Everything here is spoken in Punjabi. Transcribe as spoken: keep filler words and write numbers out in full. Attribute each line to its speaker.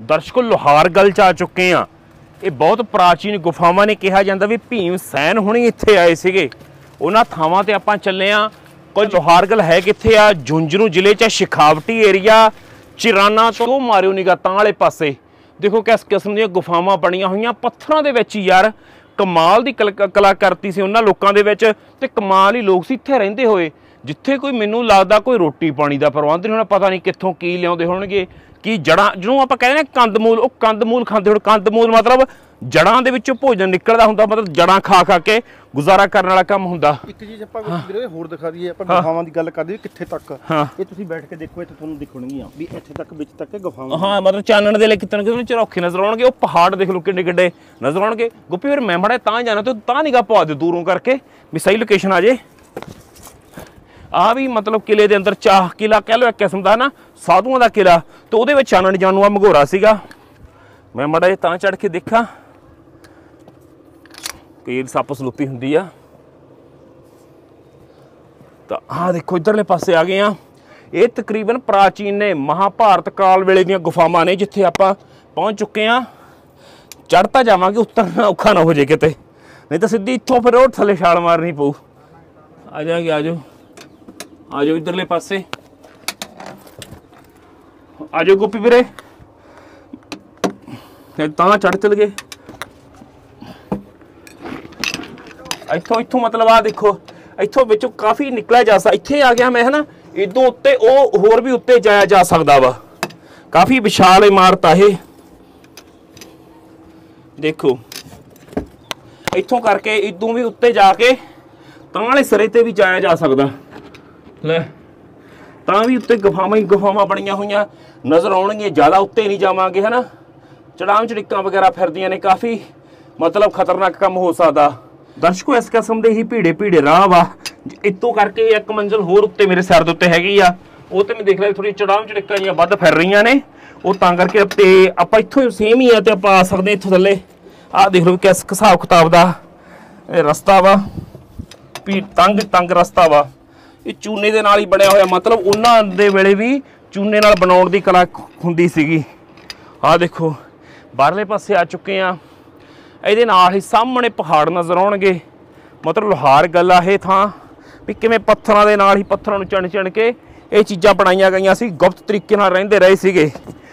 Speaker 1: ਦਰਸ਼ਕੋ ਲੋਹਾਰਗਲ ਚ ਆ ਚੁੱਕੇ ਆ। ਇਹ ਬਹੁਤ ਪ੍ਰਾਚੀਨ ਗੁਫਾਵਾਂ ਨੇ, ਕਿਹਾ ਜਾਂਦਾ ਵੀ ਭੀਮ ਸੈਨ ਹੁਣੀ ਇੱਥੇ ਆਏ ਸੀਗੇ। ਉਹਨਾਂ ਥਾਵਾਂ ਤੇ ਆਪਾਂ ਚੱਲੇ ਆ। ਕੁਝ ਲੋਹਾਰਗਲ ਹੈ ਕਿੱਥੇ ਆ? ਝੁੰਝਨੂ ਜ਼ਿਲ੍ਹੇ ਚ ਸ਼ਿਖਾਵਟੀ ਏਰੀਆ, ਚਿਰਾਨਾ ਤੋਂ ਮਾਰਿਓ ਨਿਗਾ ਤਾਂ ਵਾਲੇ ਪਾਸੇ ਦੇਖੋ ਕਿਸ ਕਿਸਮ ਦੀਆਂ ਗੁਫਾਵਾਂ ਬਣੀਆਂ ਹੋਈਆਂ ਪੱਥਰਾਂ ਦੇ ਵਿੱਚ। ਯਾਰ ਕਮਾਲ ਦੀ ਕਲਾਕਾਰਤੀ ਸੀ ਉਹਨਾਂ ਲੋਕਾਂ ਦੇ ਵਿੱਚ, ਤੇ ਕਮਾਲ ਹੀ ਲੋਕ ਸੀ ਇੱਥੇ ਰਹਿੰਦੇ ਹੋਏ। ਜਿੱਥੇ ਕੋਈ ਮੈਨੂੰ ਲੱਗਦਾ ਕੋਈ ਰੋਟੀ ਪਾਣੀ ਦਾ ਪ੍ਰਬੰਧ ਨਹੀਂ ਹੋਣਾ, ਪਤਾ ਨਹੀਂ ਕਿੱਥੋਂ ਕੀ ਲਿਆਉਂਦੇ ਹੋਣਗੇ, ਕੀ ਜੜ੍ਹਾਂ ਜਿਹਨੂੰ ਆਪਾਂ ਕਹਿੰਦੇ ਨੇ ਕੰਦਮੂਲ, ਉਹ ਕੰਦਮੂਲ ਖਾਂਦੇ ਹੋਣ। ਕੰਦਮੂਲ ਮਤਲਬ ਜੜ੍ਹਾਂ ਦੇ ਵਿੱਚੋਂ ਭੋਜਨ ਨਿਕਲਦਾ ਹੁੰਦਾ, ਮਤਲਬ ਜੜ੍ਹਾਂ ਖਾ ਖਾ ਕੇ ਗੁਜ਼ਾਰਾ ਕਰਨ ਵਾਲਾ ਕੰਮ ਹੁੰਦਾ।
Speaker 2: ਇੱਕ ਚੀਜ਼ ਆਪਾਂ ਵੀਰੇ ਹੋਰ ਦਿਖਾ ਦਈਏ, ਆਪਾਂ ਗੁਫਾਵਾਂ ਦੀ ਗੱਲ ਕਰਦੇ ਕਿੱਥੇ ਤੱਕ, ਇਹ ਤੁਸੀਂ ਬੈਠ ਕੇ ਦੇਖੋ, ਇੱਥੇ ਤੁਹਾਨੂੰ ਦਿਖਣਗੀਆਂ ਵੀ ਇੱਥੇ ਤੱਕ ਵਿੱਚ ਤੱਕ ਗੁਫਾਵਾਂ। ਹਾਂ
Speaker 1: ਮਤਲਬ ਚਾਨਣ ਦੇ ਲਈ ਕਿਤੇ ਨਾ ਕਿਤੇ ਚਰੌਖੇ ਨਜ਼ਰ ਆਉਣਗੇ। ਉਹ ਪਹਾੜ ਦੇਖ ਲਓ ਕਿੱਡੇ ਕਿੱਡੇ ਨਜ਼ਰ ਆਉਣਗੇ। ਗੁੱਪੀ ਫਿਰ ਮੈਂ ਮਾੜਾ ਤਾਂ ਜਾਣਾ ਤੇ ਤਾਂ ਨਿਗਾਹ ਪਵਾ ਦਿਓ ਦੂਰੋਂ ਕਰਕੇ ਵੀ ਸਹੀ ਲੋਕੇਸ਼ਨ ਆ ਜੇ। ਆ ਵੀ ਮਤਲਬ ਕਿਲੇ ਦੇ ਅੰਦਰ ਚਾਹ ਕਿਲਾ ਕਹਿ ਲਓ ਇੱਕ ਕਿਸਮ ਦਾ ਨਾ, ਸਾਧੂਆਂ ਦਾ ਕਿਲਾ, ਤੇ ਉਹਦੇ ਵਿੱਚ ਚਾਨਣ ਜਾਣੂ ਆ ਮਘੋਰਾ ਸੀਗਾ। ਮੈਂ ਮਾੜਾ ਜਿਹਾ ਤਾਂ ਚੜ੍ਹ ਕੇ ਦੇਖਾਂ, ਕਈ ਸੱਪ ਸਲੂਪੀ ਹੁੰਦੀ ਆ। ਤਾਂ ਆਹ ਦੇਖੋ ਇੱਧਰਲੇ ਪਾਸੇ ਆ ਗਏ ਆ। ਇਹ ਤਕਰੀਬਨ ਪ੍ਰਾਚੀਨ ਨੇ, ਮਹਾਭਾਰਤ ਕਾਲ ਵੇਲੇ ਦੀਆਂ ਗੁਫਾਵਾਂ ਨੇ ਜਿੱਥੇ ਆਪਾਂ ਪਹੁੰਚ ਚੁੱਕੇ ਆ। ਚੜ੍ਹ ਤਾਂ ਜਾਵਾਂਗੇ, ਉਤਰਨਾ ਔਖਾ ਨਾ ਹੋ ਜੇ ਕਿਤੇ, ਨਹੀਂ ਤਾਂ ਸਿੱਧੀ ਇੱਥੋਂ ਫਿਰ ਉਹ ਥੱਲੇ ਛਾਲ ਮਾਰਨੀ ਪਊ। ਆ ਜਾਗੇ, ਆ ਜਾਓ ਆ ਜਾਓ ਇੱਧਰਲੇ ਪਾਸੇ ਆ ਜਾਓ ਗੋਪੀ ਵੀਰੇ। ਤਾਂ ਚੜ੍ਹ ਚਲ ਗਏ ਇੱਥੋਂ ਇੱਥੋਂ ਮਤਲਬ ਆ ਦੇਖੋ ਇੱਥੋਂ ਵਿੱਚੋਂ ਕਾਫੀ ਨਿਕਲਿਆ ਜਾ ਸਕਦਾ। ਇੱਥੇ ਆ ਗਿਆ ਮੈਂ ਹੈ ਨਾ, ਇਦੋਂ ਉੱਤੇ ਉਹ ਹੋਰ ਵੀ ਉੱਤੇ ਜਾਇਆ ਜਾ ਸਕਦਾ ਵਾ। ਕਾਫੀ ਵਿਸ਼ਾਲ ਇਮਾਰਤ ਆ ਇਹ, ਦੇਖੋ ਇੱਥੋਂ ਕਰਕੇ ਇਦੋਂ ਵੀ ਉੱਤੇ ਜਾ ਕੇ ਤਾਂ ਵਾਲੇ ਸਿਰੇ ਤੇ ਵੀ ਜਾਇਆ ਜਾ ਸਕਦਾ। ਲੈ ਤਾਂ ਵੀ ਉੱਤੇ ਗੁਫਾਵਾਂ ਹੀ ਗੁਫਾਵਾਂ ਬਣੀਆਂ ਹੋਈਆਂ ਨਜ਼ਰ ਆਉਣਗੀਆਂ। ਜ਼ਿਆਦਾ ਉੱਤੇ ਨਹੀਂ ਜਾਵਾਂਗੇ ਹੈ ਨਾ, ਚੜਾਮ ਚੜਿੱਕਾਂ ਵਗੈਰਾ ਫਿਰਦੀਆਂ ਨੇ, ਕਾਫੀ ਮਤਲਬ ਖਤਰਨਾਕ ਕੰਮ ਹੋ ਸਕਦਾ। ਦਰਸ਼ਕੋ ਇਸ ਕਿਸਮ ਦੇ ਹੀ ਭੀੜੇ ਭੀੜੇ ਰਾਹ ਵਾ। ਇੱਥੋਂ ਕਰਕੇ ਇੱਕ ਮੰਜ਼ਿਲ ਹੋਰ ਉੱਤੇ ਮੇਰੇ ਸਿਰ ਦੇ ਉੱਤੇ ਹੈਗੀ ਆ, ਉਹ ਤੇ ਮੈਂ ਦੇਖ ਲਿਆ ਥੋੜੀ ਚੜਾਮ ਚੜਿੱਕਾਂ ਜਿਹੀਆਂ ਵੱਧ ਫਿਰ ਰਹੀਆਂ ਨੇ, ਉਹ ਤਾਂ ਕਰਕੇ। ਤੇ ਆਪਾਂ ਇੱਥੋਂ ਸੇਮ ਹੀ ਆ ਤੇ ਆਪਾਂ ਆ ਸਕਦੇ ਇੱਥੋਂ ਥੱਲੇ। ਆਹ ਦੇਖ ਲਓ ਕਿਸ ਹਿਸਾਬ ਕਿਤਾਬ ਦਾ ਇਹ ਰਸਤਾ ਵਾ, ਵੀ ਤੰਗ ਤੰਗ ਰਸਤਾ ਵਾ। ਇਹ ਚੂਨੇ ਦੇ ਨਾਲ ਹੀ ਬਣਿਆ ਹੋਇਆ, ਮਤਲਬ ਉਹਨਾਂ ਦੇ ਵੇਲੇ ਵੀ ਚੂਨੇ ਨਾਲ ਬਣਾਉਣ ਦੀ ਕਲਾ ਹੁੰਦੀ ਸੀਗੀ। ਆਹ ਦੇਖੋ ਬਾਹਰਲੇ ਪਾਸੇ ਆ ਚੁੱਕੇ ਆ। ਇਹਦੇ ਨਾਲ ਹੀ ਸਾਹਮਣੇ ਪਹਾੜ ਨਜ਼ਰ ਆਉਣਗੇ। ਮਤਲਬ ਲੋਹਾਰਗਲ ਆ ਇਹ ਥਾਂ, ਵੀ ਕਿਵੇਂ ਪੱਥਰਾਂ ਦੇ ਨਾਲ ਹੀ ਪੱਥਰਾਂ ਨੂੰ ਚਿਣ ਚਿਣ ਕੇ ਇਹ ਚੀਜ਼ਾਂ ਬਣਾਈਆਂ ਗਈਆਂ ਸੀ। ਗੁਪਤ ਤਰੀਕੇ ਨਾਲ ਰਹਿੰਦੇ ਰਹੇ ਸੀਗੇ।